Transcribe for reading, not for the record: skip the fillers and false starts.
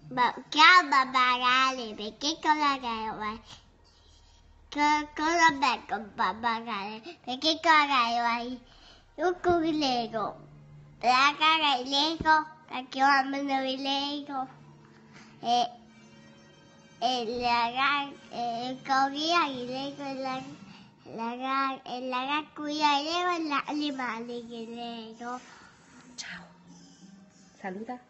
Ciao pappagalli, perché cosa che vuoi? Cosa becco pappagalli? Perché cosa vuoi? Io con il Lego. La cara il Lego, perché io amo il Lego. E la corria il Lego e la raccuia il Lego e l'animale il Lego. Ciao. Saluta.